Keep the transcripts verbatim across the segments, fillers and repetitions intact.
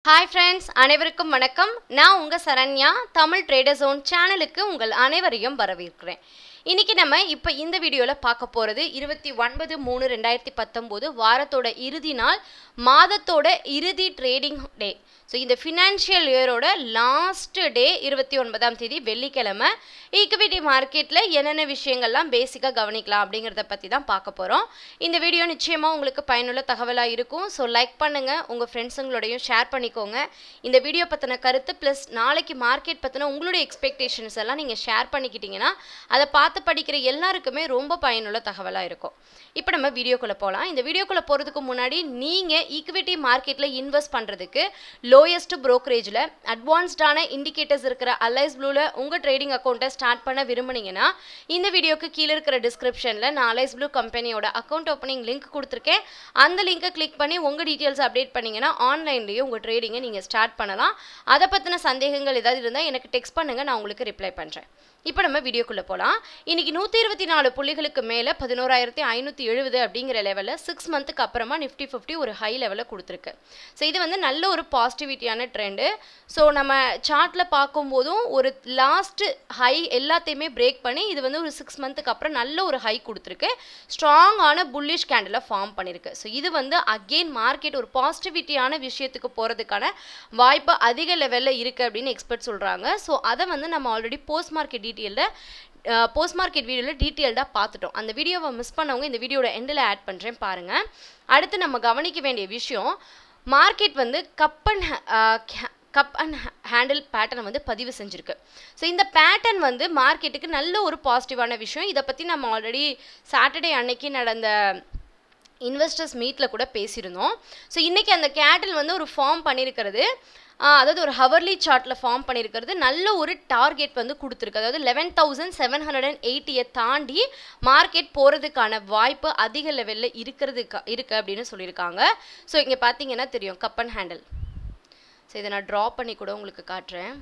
Hi friends, அனைவருக்கும் வணக்கம். நான் உங்க சரண்யா தமிழ் ட்ரேடர் ஜோன் சேனலுக்கு உங்கள் அனைவரையும் வரவேற்கிறேன். இன்னைக்கு நம்ம இப்ப இந்த வீடியோல பார்க்க போறது இருபத்தி ஒன்பது மூணு ரெண்டாயிரத்தி பத்தொன்பது வாரத்தோட இறுதி நாள், மாதத்தோட இறுதி ட்ரேடிங் டே. ஸோ இந்த ஃபினான்ஷியல் இயரோட லாஸ்ட் டே இருபத்தி ஒன்பதாம் தேதி வெள்ளிக்கிழமை. ஈக்விட்டி மார்க்கெட்டில் என்னென்ன விஷயங்கள்லாம் பேசிக்காக கவனிக்கலாம் அப்படிங்கிறத பற்றி தான் பார்க்க போகிறோம். இந்த வீடியோ நிச்சயமாக உங்களுக்கு பயனுள்ள தகவலாக இருக்கும். ஸோ லைக் பண்ணுங்கள், உங்கள் ஃப்ரெண்ட்ஸுங்களோடையும் ஷேர் பண்ணிக்கோங்க. இந்த வீடியோ பற்றின கருத்து ப்ளஸ் நாளைக்கு மார்க்கெட் பற்றின உங்களுடைய எக்ஸ்பெக்டேஷன்ஸ் எல்லாம் நீங்கள் ஷேர் பண்ணிக்கிட்டீங்கன்னா அதை பார்த்து படிக்கிற எல்லாருக்குமே ரொம்ப பயனுள்ள தகவலாக இருக்கும். இப்போ நம்ம வீடியோக்குள்ளே போகலாம். இந்த வீடியோக்குள்ளே போகிறதுக்கு முன்னாடி நீங்கள் ஈக்விட்டி மார்க்கெட்டில் இன்வெஸ்ட் பண்ணுறதுக்கு லோயஸ்ட் ப்ரோக்கரேஜில் அட்வான்ஸ்டான இண்டிகேட்டர்ஸ் இருக்கிற அலைஸ் ப்ளூவில் உங்கள் ட்ரேடிங் அக்கௌண்ட்டை ஸ்டார்ட் பண்ண விரும்புனீங்கன்னா இந்த வீடியோக்கு கீழே இருக்கிற டிஸ்கிரிப்ஷனில் நான் அலைஸ் ப்ளூ கம்பெனியோட அக்கௌண்ட் ஓப்பனிங் லிங்க் கொடுத்துருக்கேன். அந்த லிங்கை கிளிக் பண்ணி உங்கள் டீட்டெயில்ஸ் அப்டேட் பண்ணிங்கன்னா ஆன்லைன்லேயே உங்கள் ட்ரேடிங்கை நீங்கள் ஸ்டார்ட் பண்ணலாம். அதை பற்றின சந்தேகங்கள் ஏதாவது இருந்தால் எனக்கு டெக்ஸ்ட் பண்ணுங்கள், நான் உங்களுக்கு ரிப்ளை பண்ணுறேன். இப்போ நம்ம வீடியோக்குள்ளே போகலாம். இன்றைக்கி நூற்றி இருபத்தி நாலு புள்ளிகளுக்கு மேலே பதினோராயிரத்தி ஐநூற்றி எழுபது அப்படிங்கிற லெவலில் சிக்ஸ் மந்த்துக்கு அப்புறமா நிஃப்டி ஃபிஃப்டி ஒரு ஹை லெவலில் கொடுத்துருக்கு. ஸோ இது வந்து நல்ல ஒரு பாசிட்டிவிட்டியான ட்ரெண்டு. ஸோ நம்ம சார்ட்டில் பார்க்கும்போதும் ஒரு லாஸ்ட்டு ஹை எல்லாத்தையுமே பிரேக் பண்ணி இது வந்து ஒரு சிக்ஸ் மந்த்துக்கு அப்புறம் நல்ல ஒரு ஹை கொடுத்துருக்கு. ஸ்ட்ராங்கான புல்லிஷ் கேண்டில் ஃபார்ம் பண்ணியிருக்கு. ஸோ இது வந்து அகெயின் மார்க்கெட் ஒரு பாசிட்டிவிட்டியான விஷயத்துக்கு போகிறதுக்கான வாய்ப்பு அதிக லெவலில் இருக்குது அப்படின்னு எக்ஸ்பர்ட் சொல்கிறாங்க. ஸோ அதை வந்து நம்ம ஆல்ரெடி போஸ்ட் மார்க்கெட் டீட்டெயிலில் போஸ்ட் மார்க்கெட் வீடியோவில் டீட்டெயில்டாக பார்த்துட்டோம். அந்த வீடியோவை மிஸ் பண்ணவங்க இந்த வீடியோட எண்டில் ஆட் பண்ணுறேன் பாருங்கள். அடுத்து நம்ம கவனிக்க வேண்டிய விஷயம், மார்க்கெட் வந்து cup and cup and handle பேட்டர்னை வந்து பதிவு செஞ்சுருக்கு. ஸோ இந்த பேட்டர்ன் வந்து மார்க்கெட்டுக்கு நல்ல ஒரு பாசிட்டிவான விஷயம். இதை பற்றி நம்ம ஆல்ரெடி சாட்டர்டே அன்னைக்கு நடந்த இன்வெஸ்டர்ஸ் மீட்டில் கூட பேசியிருந்தோம். ஸோ இன்றைக்கி அந்த கேண்டில் வந்து ஒரு ஃபார்ம் பண்ணியிருக்கிறது, அதாவது ஒரு ஹவர்லி சார்ட்டில் ஃபார்ம் பண்ணியிருக்கிறது நல்ல ஒரு டார்கெட் வந்து கொடுத்துருக்கு. அதாவது eleven thousand seven hundred and எயிட்டியை தாண்டி மார்க்கெட் போகிறதுக்கான வாய்ப்பு அதிக லெவலில் இருக்கிறதுக்கு இருக்குது அப்படின்னு சொல்லியிருக்காங்க. ஸோ இங்கே பார்த்தீங்கன்னா தெரியும் கப் அண்ட் ஹேண்டில். ஸோ இதை நான் ட்ரா பண்ணி கூட உங்களுக்கு காட்டுறேன்.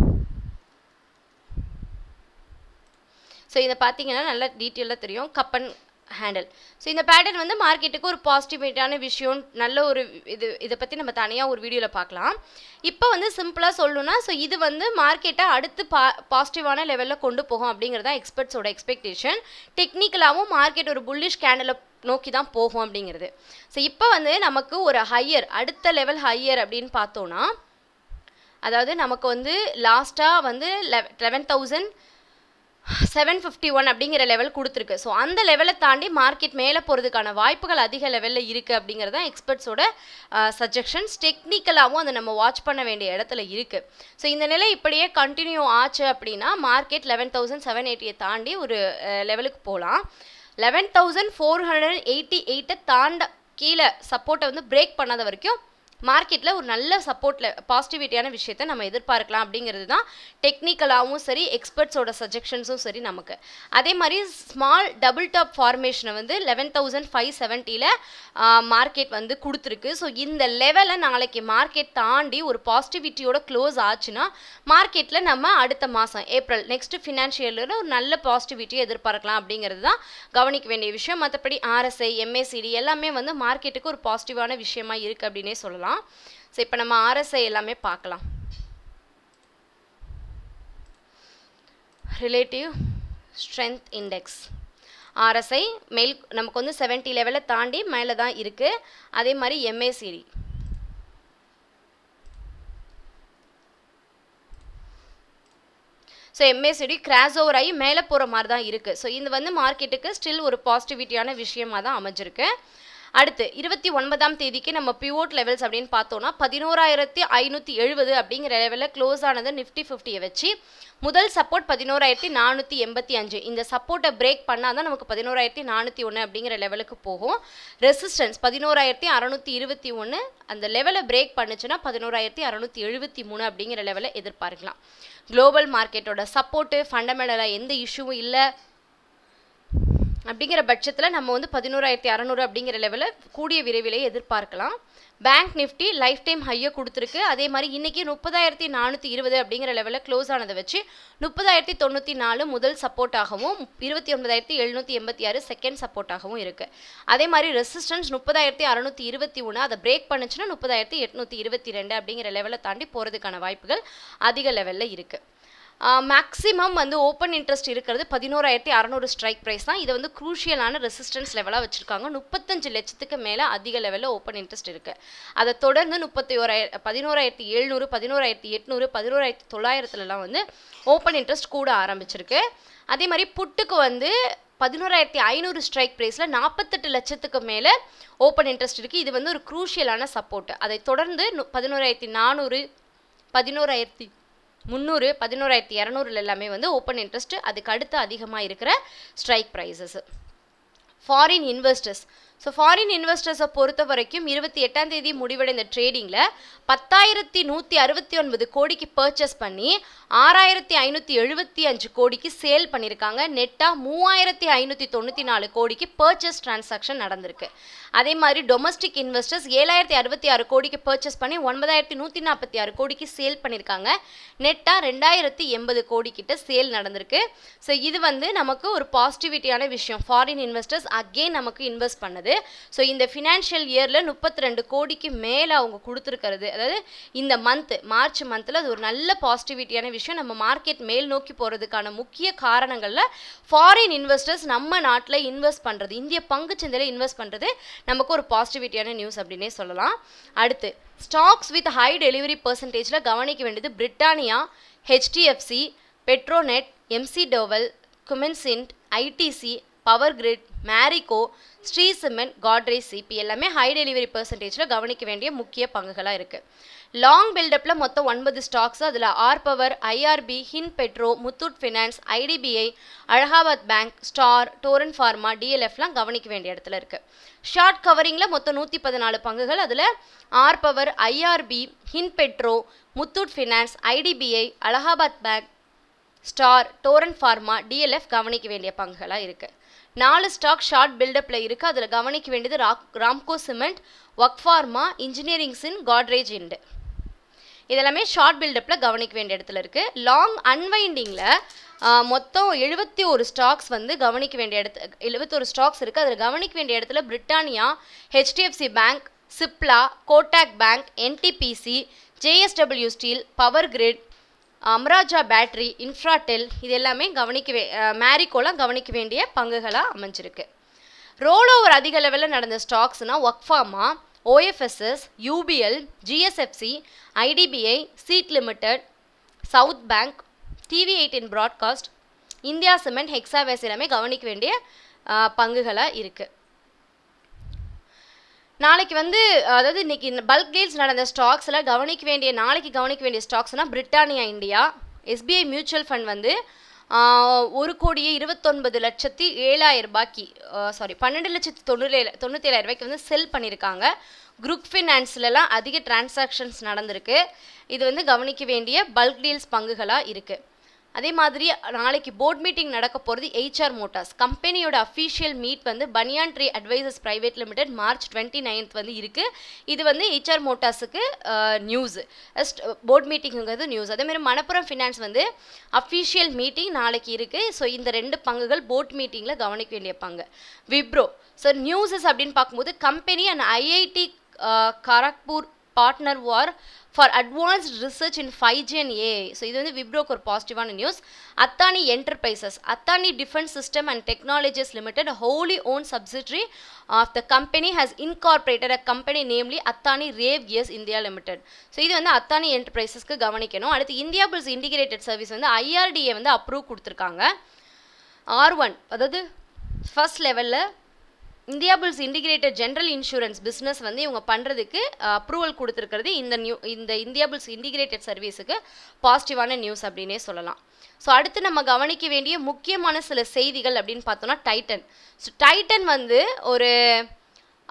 ஸோ இதை பார்த்தீங்கன்னா நல்லா டீட்டெயிலாக தெரியும் கப் அண்ட் ஹேண்டில். ஸோ இந்த பேட்டர்ன் வந்து மார்க்கெட்டுக்கு ஒரு பாசிட்டிவிட்டான விஷயம், நல்ல ஒரு இது இதை பற்றி நம்ம தனியாக ஒரு வீடியோவில் பார்க்கலாம். இப்போ வந்து சிம்பிளாக சொல்லணும்னா ஸோ இது வந்து மார்க்கெட்டை அடுத்து பா பாசிட்டிவான லெவலில் கொண்டு போகும் அப்படிங்கிறதா எக்ஸ்பர்ட்ஸோட எக்ஸ்பெக்டேஷன். டெக்னிக்கலாகவும் மார்க்கெட் ஒரு புல்லிஷ் கேண்டில் நோக்கி தான் போகும் அப்படிங்கிறது. ஸோ இப்போ வந்து நமக்கு ஒரு ஹையர் அடுத்த லெவல் ஹையர் அப்படின்னு பார்த்தோன்னா, அதாவது நமக்கு வந்து லாஸ்ட்டாக வந்து லெவ eleven thousand seven fifty one அப்படிங்கிற லெவல் கொடுத்துருக்கு. ஸோ அந்த லெவலை தாண்டி மார்க்கெட் மேலே போகிறதுக்கான வாய்ப்புகள் அதிக லெவலில் இருக்குது அப்படிங்கிறது தான் எக்ஸ்பர்ட்ஸோட சஜஷன்ஸ். டெக்னிக்கலாகவும் அதை நம்ம வாட்ச் பண்ண வேண்டிய இடத்துல இருக்குது. ஸோ இந்த நிலை இப்படியே கண்டினியூ ஆச்சு அப்படின்னா மார்க்கெட் லெவன் தௌசண்ட் செவன் எயிட்டியை தாண்டி ஒரு லெவலுக்கு போகலாம். Eleven thousand four hundred eighty எயிட்டை தாண்ட கீழே சப்போர்ட்டை வந்து பிரேக் பண்ணாத வரைக்கும் மார்க்கெட்டில் ஒரு நல்ல சப்போர்ட்டில் பாசிட்டிவிட்டியான விஷயத்தை நம்ம எதிர்பார்க்கலாம் அப்படிங்கிறது தான் டெக்னிக்கலாகவும் சரி எக்ஸ்பர்ட்ஸோட சஜஷன்ஸும் சரி நமக்கு. அதே மாதிரி ஸ்மால் டபுள் டாப் ஃபார்மேஷனை வந்து லெவன் தௌசண்ட் ஃபைவ் செவன்ட்டியில் மார்க்கெட் வந்து கொடுத்துருக்கு. ஸோ இந்த லெவலை நாளைக்கு மார்க்கெட் தாண்டி ஒரு பாசிட்டிவிட்டியோட க்ளோஸ் ஆச்சுன்னா மார்க்கெட்டில் நம்ம அடுத்த மாதம் ஏப்ரல் நெக்ஸ்ட் ஃபினான்ஷியலில் ஒரு நல்ல பாசிட்டிவிட்டியை எதிர்பார்க்கலாம் அப்படிங்கிறது தான் கவனிக்க வேண்டிய விஷயம். மற்றபடி ஆர்எஸ்ஐ எம்ஏசிடி எல்லாமே வந்து மார்க்கெட்டுக்கு ஒரு பாசிட்டிவான விஷயமா இருக்குது அப்படின்னே சொல்லலாம். ஸோ இப்போ நம்ம ஆர்எஸ்ஐ எல்லாமே பார்க்கலாம். ரிலேட்டிவ் ஸ்ட்ரென்த் இண்டெக்ஸ் ஆர்எஸ்ஐ மேல் நமக்கு வந்து செவன்ட்டி லெவலில் தாண்டி மேலே தான் இருக்குது. அதே மாதிரி MACD so MACD cross over ஆகி மேலே போகிற மாதிரி தான் இருக்குது. ஸோ இது வந்து மார்க்கெட்டுக்கு ஸ்டில் ஒரு பாசிட்டிவிட்டியான விஷயமாக தான் அமைஞ்சிருக்கு. அடுத்து இருபத்தி ஒன்பதாம் தேதிக்கு நம்ம பிவோட் லெவல்ஸ் அப்படின்னு பார்த்தோன்னா பதினோராயிரத்தி ஐநூற்றி எழுபது அப்படிங்கிற லெவலில் க்ளோஸ் ஆனது நிஃப்டி ஃபிஃப்டியை வச்சு. முதல் சப்போர்ட் பதினோராயிரத்தி நானூற்றி எண்பத்தி அஞ்சு. இந்த சப்போர்ட்டை பிரேக் பண்ணால் தான் நமக்கு பதினோராயிரத்தி நானூற்றி ஒன்று அப்படிங்கிற லெவலுக்கு போகும். ரெசிஸ்டன்ஸ் பதினோராயிரத்தி அறநூற்றி இருபத்தி ஒன்று, அந்த லெவலை பிரேக் பண்ணுச்சுன்னா பதினோராயிரத்தி அறநூற்றி எழுபத்தி மூணு அப்படிங்கிற லெவலை எதிர்பார்க்கலாம். குளோபல் மார்க்கெட்டோட சப்போர்ட்டு ஃபண்டமெண்டலாக எந்த இஷ்யூவும் இல்லை. அப்படிங்கிற பட்சத்தில் நம்ம வந்து பதினோராயிரத்தி அறநூறு அப்படிங்கிற லெவலில் கூடிய விரைவிலே எதிர்பார்க்கலாம். பேங்க் நிஃப்டி லைஃப் டைம் ஹையை கொடுத்துருக்கு. அதே மாதிரி இன்றைக்கி முப்பதாயிரத்தி நானூற்றி இருபது அப்படிங்கிற லெவலில் க்ளோஸ் ஆனதை வச்சு முப்பதாயிரத்தி தொண்ணூற்றி நாலு முதல் சப்போர்ட்டாகவும் இருபத்தி ஒன்பதாயிரத்தி எழுநூற்றி எண்பத்தி ஆறு செகண்ட் சப்போர்ட்டாகவும் இருக்குது. அதே மாதிரி ரெசிஸ்டன்ஸ் முப்பதாயிரத்தி அறநூற்றி இருபத்தி ஒன்று அதை பிரேக் பண்ணுச்சுன்னா முப்பதாயிரத்தி எட்நூற்றி இருபத்தி ரெண்டு அப்படிங்கிற லெவலில் தாண்டி போகிறதுக்கான வாய்ப்புகள் அதிக லெவலில் இருக்குது. மேக்ஸிமம் வந்து ஓப்பன் இன்ட்ரெஸ்ட் இருக்கிறது பதினோராயிரத்தி அறநூறு ஸ்ட்ரைக் ப்ரைஸ் தான். இதை வந்து குரூஷியலான ரெசிஸ்டன்ஸ் லெவலாக வச்சுருக்காங்க. முப்பத்தஞ்சு லட்சத்துக்கு மேலே அதிக லெவலில் ஓப்பன் இன்ட்ரெஸ்ட் இருக்குது. அதை தொடர்ந்து முப்பத்தி ஓராயிர பதினோராயிரத்தி எழுநூறு பதினோராயிரத்தி எட்நூறு பதினோராயிரத்தி தொள்ளாயிரத்துலலாம் வந்து ஓப்பன் இன்ட்ரெஸ்ட் கூட ஆரம்பிச்சிருக்கு. அதே மாதிரி புட்டுக்கு வந்து பதினோராயிரத்தி ஐநூறு ஸ்ட்ரைக் ப்ரைஸில் நாற்பத்தெட்டு லட்சத்துக்கு மேலே ஓப்பன் இன்ட்ரெஸ்ட் இருக்குது. இது வந்து ஒரு குரூஷியலான சப்போர்ட். அதை தொடர்ந்து பதினோராயிரத்தி நானூறு பதினோராயிரத்தி முந்நூறு பதினோராயிரத்தி இரநூறுல எல்லாமே வந்து ஓப்பன் இன்ட்ரெஸ்ட் அதுக்கு அடுத்து அதிகமாக இருக்கிற strike prices. Foreign investors so foreign இன்வெஸ்டர்ஸை பொறுத்த வரைக்கும் இருபத்தி எட்டாம் தேதி முடிவடைந்த ட்ரேடிங்கில் பத்தாயிரத்தி நூற்றி அறுபத்தி ஒன்பது கோடிக்கு பர்ச்சேஸ் பண்ணி ஆறாயிரத்தி ஐநூற்றி எழுபத்தி அஞ்சு கோடிக்கு சேல் பண்ணியிருக்காங்க. நெட்டாக மூவாயிரத்தி ஐநூற்றி தொண்ணூற்றி நாலு கோடிக்கு பர்ச்சேஸ் டிரான்சாக்ஷன் நடந்திருக்கு. அதே மாதிரி டொமஸ்டிக் இன்வெஸ்டர்ஸ் ஏழாயிரத்தி அறுபத்தி ஆறு கோடிக்கு பர்ச்சேஸ் பண்ணி ஒன்பதாயிரத்தி நூற்றி நாற்பத்தி ஆறு கோடிக்கு சேல் பண்ணியிருக்காங்க. நெட்டாக ரெண்டாயிரத்தி எண்பது கோடி கிட்ட சேல் நடந்திருக்கு. ஸோ இது வந்து நமக்கு ஒரு பாசிட்டிவிட்டியான விஷயம். ஃபாரின் இன்வெஸ்டர்ஸ் அகெயின் நமக்கு இன்வெஸ்ட் பண்ணது. ஸோ இந்த ஃபினான்ஷியல் இயரில் முப்பத்தி ரெண்டு கோடிக்கு மேலே அவங்க கொடுத்துருக்கிறது, அதாவது இந்த மந்த் மார்ச் மந்தில் அது ஒரு நல்ல பாசிட்டிவிட்டியான விஷயம். நம்ம மார்க்கெட் மேல் நோக்கி போகிறதுக்கான முக்கிய காரணங்களில் ஃபாரின் இன்வெஸ்டர்ஸ் நம்ம நாட்டில் இன்வெஸ்ட் பண்ணுறது, இந்திய பங்குச்சந்தையில் இன்வெஸ்ட் பண்ணுறது நமக்கு ஒரு பாசிட்டிவிட்டியான நியூஸ் அப்படின்னே சொல்லலாம். அடுத்து ஸ்டாக்ஸ் வித் ஹை டெலிவரி பர்சன்டேஜில் கவனிக்க வேண்டியது Britannia, HDFC, Petronet, McDowell, குமின்சின்ட், ITC, power grid, Marico, Shree cement, Godrej, சிபி எல்லாமே ஹை டெலிவரி பர்சன்டேஜில் கவனிக்க வேண்டிய முக்கிய பங்குகளாக இருக்குது. லாங் பில்டப்பில் மொத்தம் ஒன்பது ஸ்டாக்ஸ், அதில் ஆர் பவர், ஐஆர்பி, ஹின் பெட்ரோ, Muthoot finance, IDBI, Allahabad bank, star, Torrent pharma, டிஎல்எஃப்லாம் கவனிக்க வேண்டிய இடத்துல இருக்குது. ஷார்ட் கவரிங்கில் மொத்தம் நூற்றி பதினாலு பங்குகள், அதில் ஆர் பவர், ஐஆர்பி, ஹின் பெட்ரோ, Muthoot finance, IDBI, Allahabad bank, star, Torrent pharma, DLF கவனிக்க வேண்டிய பங்குகளாக இருக்குது. நாலு ஸ்டாக் ஷார்ட் பில்டப்பில் இருக்குது. அதில் கவனிக்க வேண்டியது ராக் Ramco cement, work pharma, engineering சின், காட்ரேஜ் இண்டு இதெல்லாமே ஷார்ட் பில்டப்பில் கவனிக்க வேண்டிய இடத்துல இருக்குது. லாங் அன்வைண்டிங்கில் மொத்தம் எழுபத்தி ஒரு ஸ்டாக்ஸ் வந்து கவனிக்க வேண்டிய இடத்து எழுபத்தொரு ஸ்டாக்ஸ் இருக்குது. அதில் கவனிக்க வேண்டிய இடத்துல Britannia, HDFC bank, Cipla, Kotak bank, NTPC, JSW steel, power grid, Amara Raja battery, Infratel இது எல்லாமே கவனிக்க வே மேரிகோலாம் கவனிக்க வேண்டிய பங்குகளாக அமைஞ்சிருக்கு. ரோல் ஓவர் அதிக லெவலில் நடந்த ஸ்டாக்ஸ்னால் work pharma, OFSS, UPL, GSFC, IDBI, Ceat limited, south bank, TV eighteen broadcast, India cement, Hexaware எல்லாமே கவனிக்க வேண்டிய பங்குகளாக இருக்குது. நாளைக்கு வந்து அதாவது இன்னைக்கு பல்க் டீல்ஸ் நடந்த ஸ்டாக்ஸில் கவனிக்க வேண்டிய நாளைக்கு கவனிக்க வேண்டிய ஸ்டாக்ஸ்னால் Britannia India, SBI mutual fund வந்து ஒரு கோடியே இருபத்தொன்பது லட்சத்தி ஏழாயிரம் ரூபாய்க்கு சாரி பன்னெண்டு லட்சத்தி தொண்ணூறு தொண்ணூற்றி ஏழாயிரம் ரூபாய்க்கு வந்து செல் பண்ணியிருக்காங்க. குரூப் ஃபினான்ஸ்லலாம் அதிக டிரான்சாக்ஷன்ஸ் நடந்திருக்கு. இது வந்து கவனிக்க வேண்டிய பல்க் டீல்ஸ் பங்குகளாக இருக்குது. அதே மாதிரி நாளைக்கு போர்ட் மீட்டிங் நடக்க போகிறது ஹெச்ஆர் மோட்டார்ஸ் கம்பெனியோட அஃபீஷியல் மீட் வந்து Banyan tree advisors private limited March twenty ninth வந்து இருக்குது. இது வந்து ஹெச்ஆர் மோட்டார்ஸுக்கு நியூஸ் போர்ட் மீட்டிங்கிறது நியூஸ். அதேமாதிரி மணப்புரம் ஃபினான்ஸ் வந்து அஃபீஷியல் மீட்டிங் நாளைக்கு இருக்குது. ஸோ இந்த ரெண்டு பங்குகள் போர்ட் மீட்டிங்கில் கவனிக்க வேண்டிய பங்கு. விப்ரோ ஸோ நியூஸஸ் அப்படின்னு பார்க்கும்போது company and IIT Kharagpur partner war for advanced research in five G and AI. So இது வந்து விப்ரோக்கு ஒரு பாசிட்டிவான news. Adani enterprises Adani defence system and technologies limited wholly own subsidiary of the company has incorporated a company namely Adani rave gears India limited. So இது வந்து அத்தானி என்டர்பிரைசஸ்க்கு கவனிக்கணும். அடுத்து இந்தியா புல்ஸ் இன்டிகிரேட்டட் சர்வீஸ் வந்து ஐஆர்டிஏ வந்து அப்ரூவ் கொடுத்துருக்காங்க. ஆர் ஒன் அதாவது ஃபர்ஸ்ட் லெவலில் India bulls integrated general insurance business வந்து இவங்க பண்ணுறதுக்கு அப்ரூவல் கொடுத்துருக்கிறது இந்த நியூ இந்த இந்தியா புல்ஸ் இன்டிகிரேட்டட் சர்வீஸுக்கு பாசிட்டிவான நியூஸ் அப்படின்னே சொல்லலாம். ஸோ அடுத்து நம்ம கவனிக்க வேண்டிய முக்கியமான சில செய்திகள் அப்படின்னு பார்த்தோன்னா டைட்டன். ஸோ டைட்டன் வந்து ஒரு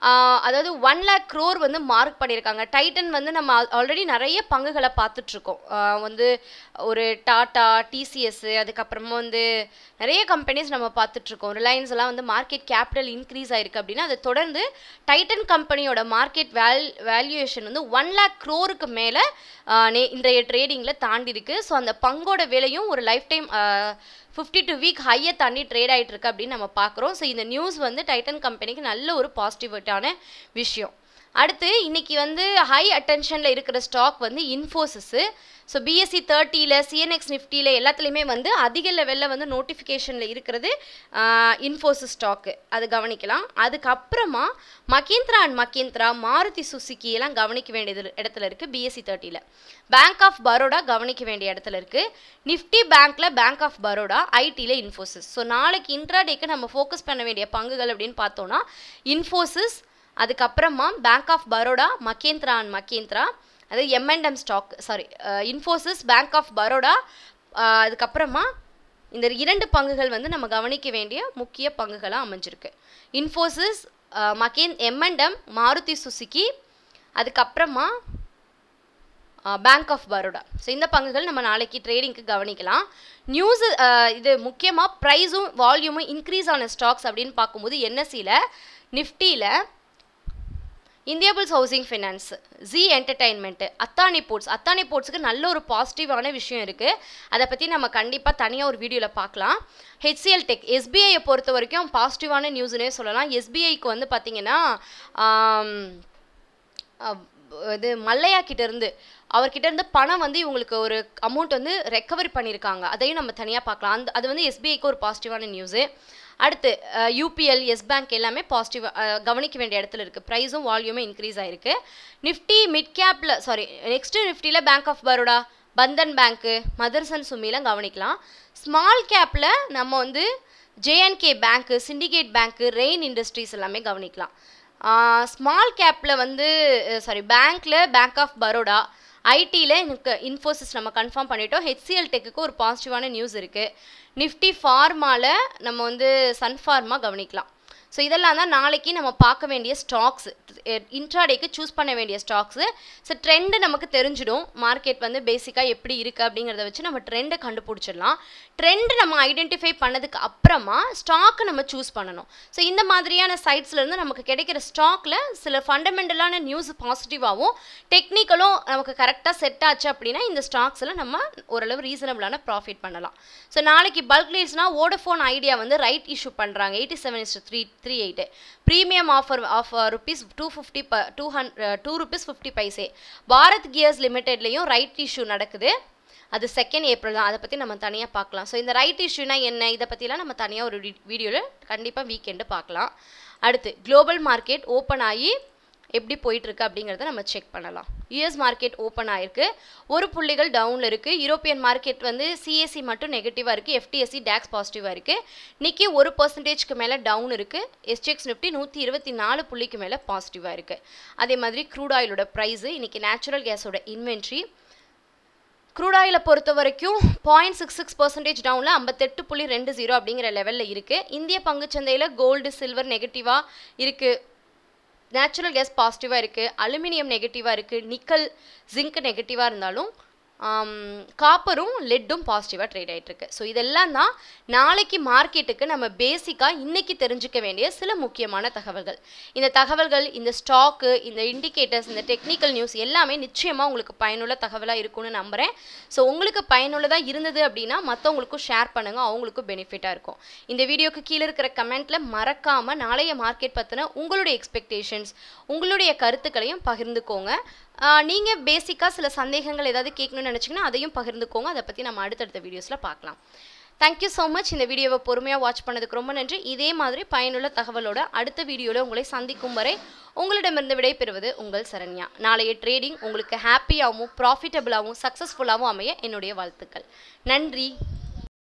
அதாவது ஒன் லேக் க்ரோர் வந்து மார்க் பண்ணியிருக்காங்க. டைட்டன் வந்து நம்ம ஆல்ரெடி நிறைய பங்குகளை பார்த்துட்ருக்கோம். வந்து ஒரு டாட்டா, டிசிஎஸ், அதுக்கப்புறமா வந்து நிறைய கம்பெனிஸ் நம்ம பார்த்துட்ருக்கோம். ரிலையன்ஸ் எல்லாம் வந்து மார்க்கெட் கேபிட்டல் இன்க்ரீஸ் ஆயிருக்கு அப்படின்னா அதை தொடர்ந்து டைட்டன் கம்பெனியோட மார்க்கெட் வேல் வேல்யூவேஷன் வந்து ஒன் லேக் க்ரோருக்கு மேலே இன்றைய ட்ரேடிங்கில் தாண்டி இருக்கு. ஸோ அந்த பங்கோட விலையும் ஒரு lifetime fifty two week ஹையை தாண்டி ட்ரேட் ஆகிட்டு இருக்கு அப்படின்னு நம்ம பார்க்குறோம். ஸோ இந்த நியூஸ் வந்து டைட்டன் கம்பெனிக்கு நல்ல ஒரு பாசிட்டிவிட்டான விஷயம். அடுத்து இன்னைக்கு வந்து ஹை அட்டென்ஷனில் இருக்கிற ஸ்டாக் வந்து இன்ஃபோசிஸு. ஸோ பிஎஸ்சி தேர்ட்டியில், சிஎன்எக்ஸ் நிஃப்டியில் எல்லாத்துலேயுமே வந்து அதிக லெவலில் வந்து நோட்டிஃபிகேஷனில் இருக்கிறது இன்ஃபோசிஸ் ஸ்டாக்கு, அது கவனிக்கலாம். அதுக்கப்புறமா மகேந்திரா அண்ட் மகேந்திரா, மாருதி சுசுக்கி எல்லாம் கவனிக்க வேண்டியது இடத்துல இருக்குது பிஎஸ்சி தேர்ட்டியில். பேங்க் ஆஃப் பரோடா கவனிக்க வேண்டிய இடத்துல இருக்குது. நிஃப்டி பேங்க்கில் பேங்க் ஆஃப் பரோடா, ஐடியில் இன்ஃபோசிஸ். ஸோ நாளைக்கு இன்ட்ராடேக்கு நம்ம ஃபோக்கஸ் பண்ண வேண்டிய பங்குகள் அப்படின்னு பார்த்தோன்னா இன்ஃபோசிஸ், அதுக்கப்புறமா bank of Baroda, Mahindra and Mahindra, அது MNM stock, sorry Infosys, bank of Baroda, அதுக்கப்புறமா இந்த இரண்டு பங்குகள் வந்து நம்ம கவனிக்க வேண்டிய முக்கிய பங்குகளாக அமைஞ்சிருக்கு. இன்ஃபோசிஸ், மகேந் எம்என்எம், மாருதி சுசுக்கி, அதுக்கப்புறமா பேங்க் ஆஃப் பரோடா. ஸோ இந்த பங்குகள் நம்ம நாளைக்கு ட்ரேடிங்க்கு கவனிக்கலாம். நியூஸு இது முக்கியமாக ப்ரைஸும் வால்யூமும் இன்க்ரீஸ் ஆன ஸ்டாக்ஸ் அப்படின்னு பார்க்கும்போது என்எஸ்சியில், நிஃப்டியில் Indiabulls housing finance, Zee entertainment, Adani ports. அத்தானி போர்ட்ஸுக்கு நல்ல ஒரு பாசிட்டிவான விஷயம் இருக்குது. அதை பற்றி நம்ம கண்டிப்பாக தனியாக ஒரு வீடியோவில் பார்க்கலாம். ஹெச்சிஎல் டெக், எஸ்பிஐயை பொறுத்த வரைக்கும் பாசிட்டிவான நியூஸ்னே சொல்லலாம். எஸ்பிஐக்கு வந்து பார்த்திங்கன்னா இது மல்லையா கிட்டேருந்து அவர்கிட்ட இருந்து பணம் வந்து இவங்களுக்கு ஒரு அமௌண்ட் வந்து ரெக்கவரி பண்ணியிருக்காங்க. அதையும் நம்ம தனியாக பார்க்கலாம். அந்த அது வந்து எஸ்பிஐக்கு ஒரு பாசிட்டிவான நியூஸு. அடுத்து யூபிஎல், எஸ் பேங்க் எல்லாமே பாசிட்டிவ் கவனிக்க வேண்டிய இடத்துல இருக்குது. ப்ரைஸும் வால்யூமும் இன்க்ரீஸ் ஆகிருக்கு. நிஃப்டி மிட் கேப்பில், சாரி நெக்ஸ்ட்டு நிஃப்டியில் bank of Baroda, Bandhan bank, Motherson சுமிலாம் கவனிக்கலாம். ஸ்மால் கேப்பில் நம்ம வந்து JNK bank, syndicate bank, rain industries எல்லாமே கவனிக்கலாம். ஸ்மால் கேப்பில் வந்து சாரி பேங்க்கில் பேங்க் ஆஃப் பரோடா, ஐடியில் எனக்கு இன்ஃபோசிஸ் நம்ம கன்ஃபார்ம் பண்ணிட்டோம். ஹெச்சிஎல் டெக்குக்கு ஒரு பாசிட்டிவான நியூஸ் இருக்குது. நிஃப்டி ஃபார்மாவில் நம்ம வந்து சன் ஃபார்மா கவனிக்கலாம். ஸோ இதெல்லாம் தான் நாளைக்கு நம்ம பார்க்க வேண்டிய ஸ்டாக்ஸ், இன்ட்ராடேக்கு சூஸ் பண்ண வேண்டிய ஸ்டாக்ஸு. ஸோ ட்ரெண்டு நமக்கு தெரிஞ்சிடும். மார்க்கெட் வந்து பேசிக்காக எப்படி இருக்குது அப்படிங்கிறத வச்சு நம்ம ட்ரெண்டை கண்டுபிடிச்சிடலாம். ட்ரெண்டு நம்ம ஐடென்டிஃபை பண்ணதுக்கு அப்புறமா ஸ்டாக்கை நம்ம சூஸ் பண்ணணும். ஸோ இந்த மாதிரியான சைட்ஸ்லேருந்து நமக்கு கிடைக்கிற ஸ்டாக்கில் சில ஃபண்டமெண்டலான நியூஸ் பாசிட்டிவாகவும் டெக்னிக்கலும் நமக்கு கரெக்டாக செட் ஆச்சு அப்படின்னா இந்த ஸ்டாக்ஸில் நம்ம ஓரளவு ரீசனபிளான ப்ராஃபிட் பண்ணலாம். ஸோ நாளைக்கு பல்க் லீட்ஸ்னால் வோடஃபோன் ஐடியா வந்து ரைட் இஷ்யூ பண்ணுறாங்க. Eighty seven is three three eight premium offer of rupees two fifty ப two hundred two rupees fifty paise. Bharat gears லிமிடெட்லேயும் ரைட் இஷ்யூ நடக்குது. அது செகண்ட் ஏப்ரல் தான். அதை பற்றி நம்ம தனியாக பார்க்கலாம். ஸோ இந்த ரைட் இஷ்யூனா என்ன, இதை பற்றிலாம் நம்ம தனியாக ஒரு வீடியோவில் கண்டிப்பாக வீக்கெண்டு பார்க்கலாம். அடுத்து குளோபல் மார்க்கெட் ஓப்பன் ஆகி எப்படி போயிட்டுருக்கு அப்படிங்கிறத நம்ம செக் பண்ணலாம். யூஎஸ் மார்க்கெட் ஓப்பன் ஆகிருக்கு, ஒரு புள்ளிகள் டவுனில் இருக்குது. யூரோப்பியன் மார்க்கெட் வந்து சிஎஸ்சி மட்டும் நெகட்டிவாக இருக்குது. எஃப்டிஎஸ்சி டேக்ஸ் பாசிட்டிவாக இருக்குது. நிக்கி ஒரு பர்சன்டேஜ்க்கு மேலே டவுன் இருக்குது. எஸ்டிஎக்ஸ் நிஃப்டி நூற்றி இருபத்தி நாலு புள்ளிக்கு மேலே பாசிட்டிவாக இருக்குது. அதே மாதிரி க்ரூட் ஆயிலோட ப்ரைஸு, இன்றைக்கி நேச்சுரல் கேஸோட இன்வென்ட்ரி, க்ரூட் ஆயிலை பொறுத்த வரைக்கும் பாயிண்ட் சிக்ஸ் சிக்ஸ் பர்சன்டேஜ் டவுனில் ஐம்பத்தெட்டு புள்ளி ரெண்டு ஜீரோ அப்படிங்கிற லெவலில் இருக்குது. இந்திய பங்குச்சந்தையில் கோல்டு சில்வர் நெகட்டிவாக இருக்குது. நேச்சுரல் கேஸ் பாசிட்டிவாக இருக்குது. அலுமினியம் நெகட்டிவாக இருக்குது. நிக்கல் ஜிங்க் நெகட்டிவாக இருந்தாலும் காப்பரும் லெட்டும் பாசிட்டிவாக ட்ரேட் ஆகிட்டுருக்கு. ஸோ இதெல்லாம் தான் நாளைக்கு மார்க்கெட்டுக்கு நம்ம பேசிக்காக இன்றைக்கி தெரிஞ்சுக்க வேண்டிய சில முக்கியமான தகவல்கள். இந்த தகவல்கள், இந்த ஸ்டாக்கு, இந்த இண்டிகேட்டர்ஸ், இந்த டெக்னிக்கல் நியூஸ் எல்லாமே நிச்சயமாக உங்களுக்கு பயனுள்ள தகவலாக இருக்கும்னு நம்புகிறேன். ஸோ உங்களுக்கு பயனுள்ளதாக இருந்தது அப்படின்னா மற்றவங்களுக்கும் ஷேர் பண்ணுங்கள், அவங்களுக்கும் பெனிஃபிட்டாக இருக்கும். இந்த வீடியோக்கு கீழே இருக்கிற கமெண்ட்டில் மறக்காமல் நாளைய மார்க்கெட் பற்றின உங்களுடைய எக்ஸ்பெக்டேஷன்ஸ், உங்களுடைய கருத்துக்களையும் பகிர்ந்துக்கோங்க. நீங்கள் பேசிக்காக சில சந்தேகங்கள் ஏதாவது கேட்கணும்னு நினச்சிங்கன்னா அதையும் பகிர்ந்துக்கோங்க. அதை பற்றி நம்ம அடுத்தடுத்த வீடியோஸில் பார்க்கலாம். Thank you so much. இந்த வீடியோவை பொறுமையாக வாட்ச் பண்ணதுக்கு ரொம்ப நன்றி. இதே மாதிரி பயனுள்ள தகவலோட அடுத்த வீடியோவில் உங்களை சந்திக்கும் வரை உங்களிடமிருந்து விடைபெறுவது உங்கள் சரண்யா. நாளைய ட்ரேடிங் உங்களுக்கு ஹாப்பியாகவும் ப்ராஃபிட்டபிளாகவும் சக்ஸஸ்ஃபுல்லாகவும் அமைய என்னுடைய வாழ்த்துக்கள். நன்றி.